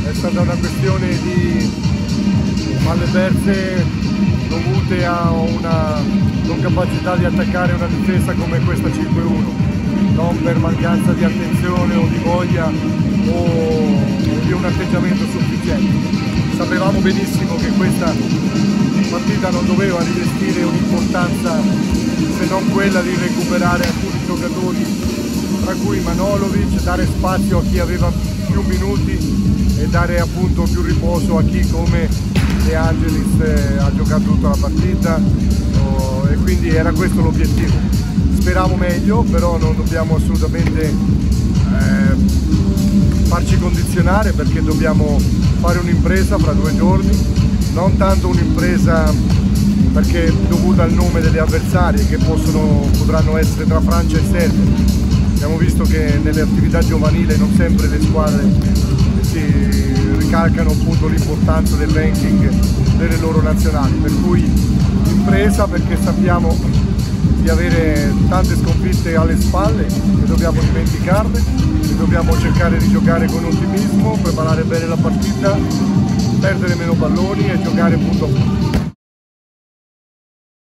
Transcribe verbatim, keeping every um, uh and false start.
è stata una questione di palle perse dovute a una non capacità di attaccare una difesa come questa cinque uno, non per mancanza di attenzione o di voglia o di un atteggiamento sufficiente. Sapevamo benissimo che questa partita non doveva rivestire un'importanza se non quella di recuperare alcuni giocatori, tra cui Manolovic, dare spazio a chi aveva più minuti e dare appunto più riposo a chi come De Angelis eh, ha giocato tutta la partita, oh, e quindi era questo l'obiettivo. Speravo meglio, però non dobbiamo assolutamente eh, farci condizionare, perché dobbiamo fare un'impresa fra due giorni, non tanto un'impresa perché è dovuta al nome delle avversarie che possono, potranno essere tra Francia e Serbia. Abbiamo visto che nelle attività giovanili non sempre le squadre si ricalcano appunto l'importanza del ranking delle loro nazionali, per cui impresa perché sappiamo di avere tante sconfitte alle spalle e dobbiamo dimenticarle, e dobbiamo cercare di giocare con ottimismo, preparare bene la partita, perdere meno palloni e giocare punto a punto.